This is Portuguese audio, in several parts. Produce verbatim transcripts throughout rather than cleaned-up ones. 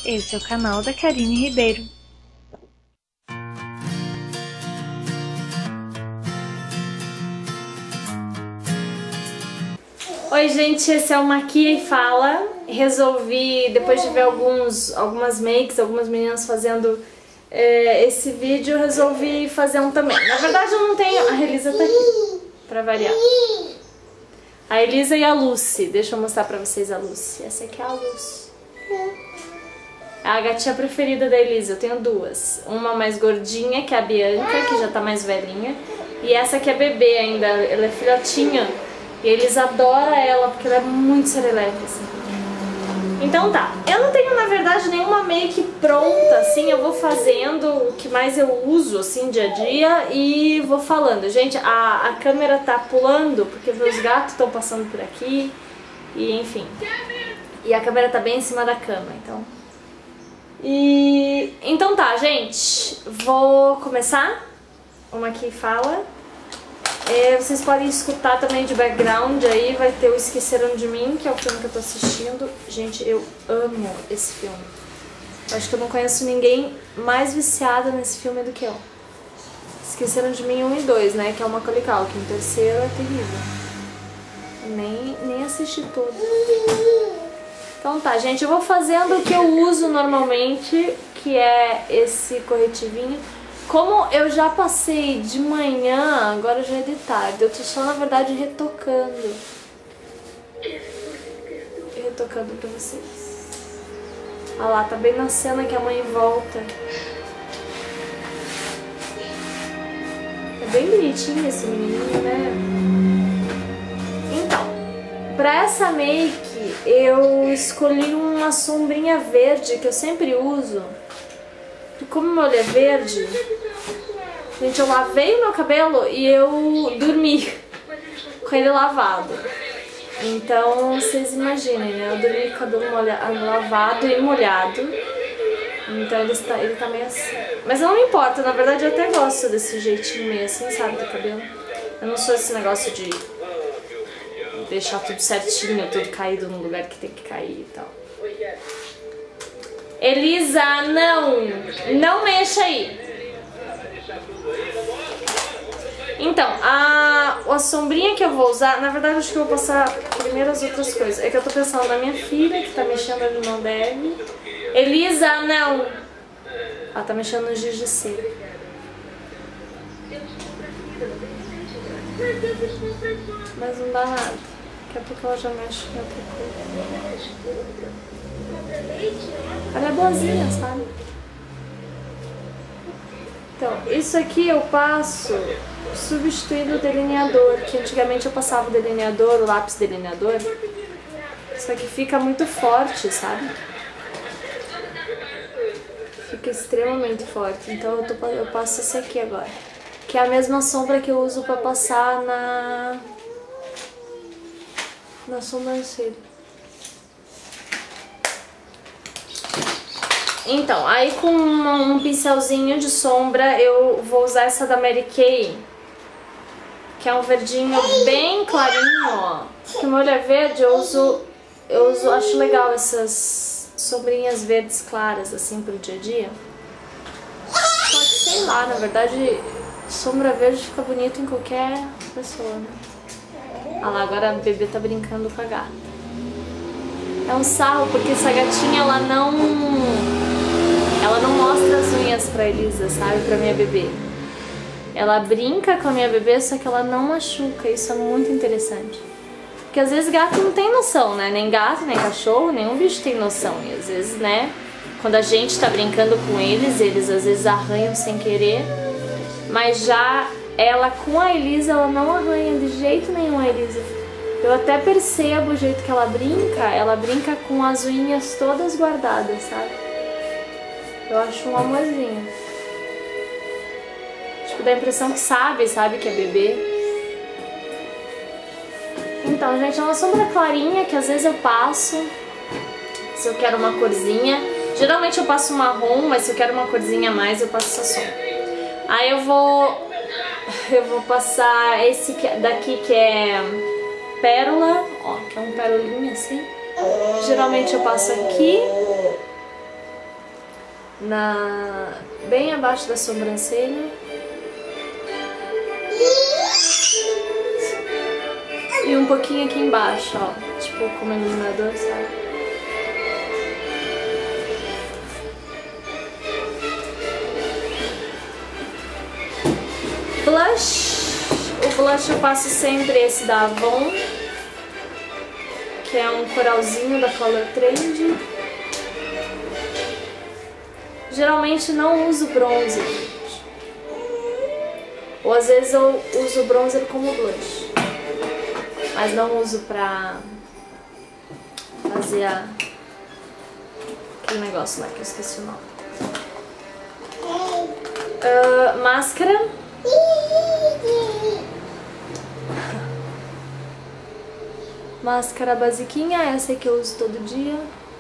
Esse é o canal da Karine Ribeiro. Oi gente, esse é o Maquia e Fala. Resolvi, depois de ver alguns, algumas makes, algumas meninas fazendo é, esse vídeo, resolvi fazer um também. Na verdade eu não tenho... A Elisa tá aqui, pra variar. A Elisa e a Lucy. Deixa eu mostrar pra vocês a Lucy. Essa aqui é a Lucy. É a gatinha preferida da Elisa. Eu tenho duas. Uma mais gordinha, que é a Bianca, que já tá mais velhinha. E essa aqui é bebê ainda, ela é filhotinha. E eles adoram ela, porque ela é muito serelepe, assim. Então tá, eu não tenho, na verdade, nenhuma make pronta, assim. Eu vou fazendo o que mais eu uso, assim, dia a dia. E vou falando. Gente, a, a câmera tá pulando, porque meus gatos estão passando por aqui. E, enfim. E a câmera tá bem em cima da cama, então... E... Então tá, gente. Vou começar. Uma aqui fala. É, vocês podem escutar também de background aí, vai ter o Esqueceram de Mim, que é o filme que eu tô assistindo. Gente, eu amo esse filme. Eu acho que eu não conheço ninguém mais viciada nesse filme do que eu. Esqueceram de Mim um e dois, né, que é o Macaulay Culkin. O terceiro é terrível. Nem, nem assisti todo. Então tá, gente, eu vou fazendo o que eu uso normalmente, que é esse corretivinho. Como eu já passei de manhã, agora já é de tarde, eu tô só, na verdade, retocando. Retocando pra vocês. Olha lá, tá bem na cena que a mãe volta. É bem bonitinho esse menininho, né? Então, pra essa make, eu escolhi uma sombrinha verde que eu sempre uso. E como meu olho é verde, gente, eu lavei o meu cabelo e eu dormi com ele lavado. Então, vocês imaginem, né? Eu dormi com o cabelo molhado, lavado e molhado. Então ele está, ele tá meio assim. Mas não me importa, na verdade eu até gosto desse jeitinho meio assim, sabe, do cabelo. Eu não sou esse negócio de deixar tudo certinho, tudo caído no lugar que tem que cair e tal. Elisa, não! Não mexa aí! Então, a, a sombrinha que eu vou usar, na verdade acho que eu vou passar primeiro as outras coisas. É que eu tô pensando na minha filha, que tá mexendo ali, não deve. Elisa, não! Ela tá mexendo no giz de cera. Mas não dá nada. Daqui a pouco ela já mexe em outra coisa. Ela é boazinha, sabe? Então, isso aqui eu passo substituindo o delineador, que antigamente eu passava o delineador, o lápis delineador. Isso aqui fica muito forte, sabe? Fica extremamente forte. Então eu, tô, eu passo esse aqui agora. Que é a mesma sombra que eu uso pra passar na... na sobrancelha. Então, aí com um pincelzinho de sombra eu vou usar essa da Mary Kay, que é um verdinho bem clarinho, ó. Que o meu olho é verde, eu uso, eu uso, acho legal essas sombrinhas verdes claras, assim, pro dia a dia. Só que, sei lá, na verdade, sombra verde fica bonita em qualquer pessoa, né? Ah lá, agora a bebê tá brincando com a gata. É um sarro, porque essa gatinha, ela não... Ela não mostra as unhas pra Elisa, sabe? Pra minha bebê. Ela brinca com a minha bebê, só que ela não machuca. Isso é muito interessante. Porque às vezes gato não tem noção, né? Nem gato, nem cachorro, nenhum bicho tem noção. E às vezes, né? Quando a gente tá brincando com eles, eles às vezes arranham sem querer. Mas já ela com a Elisa, ela não arranha de jeito nenhum a Elisa. Eu até percebo o jeito que ela brinca. Ela brinca com as unhas todas guardadas, sabe? Eu acho um amorzinho. Tipo, dá a impressão que sabe, sabe que é bebê. Então, gente, é uma sombra clarinha que às vezes eu passo se eu quero uma corzinha. Geralmente eu passo marrom, mas se eu quero uma corzinha a mais, eu passo essa sombra. Aí eu vou... Eu vou passar esse daqui que é pérola, ó, que é um perolinho assim. Geralmente eu passo aqui. na bem abaixo da sobrancelha. E um pouquinho aqui embaixo, ó, tipo como iluminador, sabe? Blush. O blush eu passo sempre esse da Avon, que é um coralzinho da Color Trend. Geralmente não uso bronzer, gente. Ou às vezes eu uso bronzer como blush, mas não uso pra fazer a... aquele negócio lá que eu esqueci o nome. Uh, máscara. Máscara basiquinha, essa que eu uso todo dia.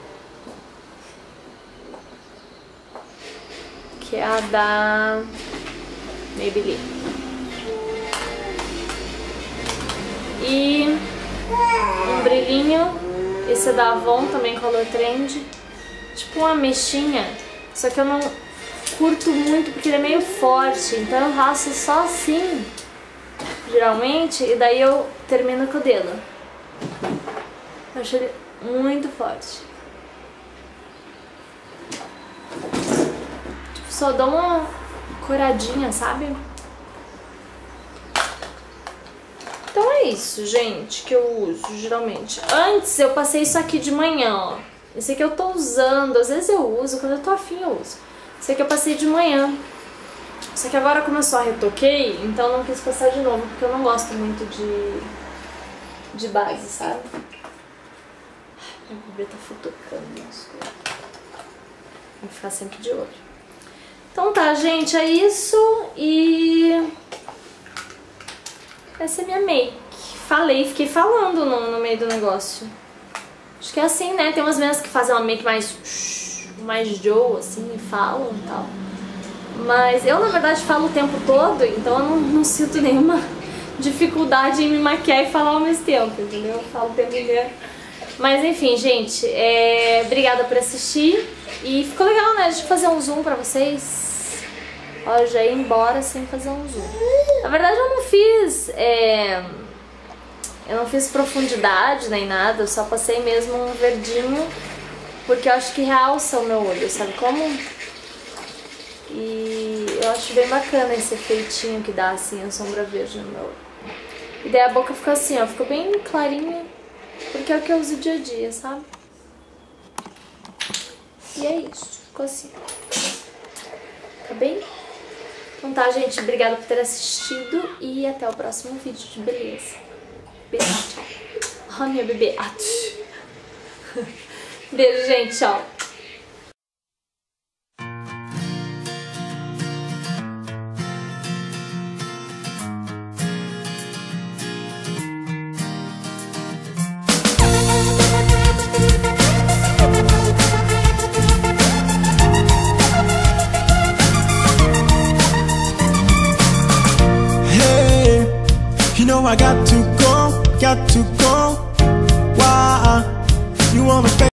Que é a da Maybelline. E um brilhinho, esse é da Avon, também Color Trend. Tipo uma mexinha, só que eu não curto muito porque ele é meio forte, então eu raço só assim, geralmente, e daí eu termino com o dedo. Eu acho ele muito forte. Tipo, só dou uma coradinha, sabe? Então é isso, gente, que eu uso geralmente. Antes eu passei isso aqui de manhã, ó. Esse aqui eu tô usando, às vezes eu uso, quando eu tô afim eu uso. Esse aqui eu passei de manhã. Só que agora como eu só retoquei, então eu não quis passar de novo, porque eu não gosto muito de, de base, sabe? Meu bebê tá futucando as coisas. Tem que ficar sempre de olho. Então tá, gente, é isso. E essa é minha make. Falei, fiquei falando no, no meio do negócio. Acho que é assim, né? Tem umas meninas que fazem uma make mais... mais Joe, assim, e falam e tal. Mas eu, na verdade, falo o tempo todo, então eu não, não sinto nenhuma dificuldade em me maquiar e falar ao mesmo tempo, entendeu? Eu falo o tempo inteiro. Mas, enfim, gente, é... obrigada por assistir. E ficou legal, né? Deixa eu fazer um zoom pra vocês. Ó, eu já ia embora sem fazer um zoom. Na verdade, eu não fiz... É... Eu não fiz profundidade nem nada, eu só passei mesmo um verdinho, porque eu acho que realça o meu olho, sabe como? E eu acho bem bacana esse efeitinho que dá, assim, a sombra verde no meu olho. E daí a boca ficou assim, ó, ficou bem clarinha, porque é o que eu uso dia a dia, sabe? E é isso, ficou assim. Tá bem? Então tá, gente, obrigada por ter assistido e até o próximo vídeo de beleza. Beijo, tchau. Oh, minha bebê. Ah, beijo, gente. Tchau. Hey, you know I got to go, got to go. Why you wanna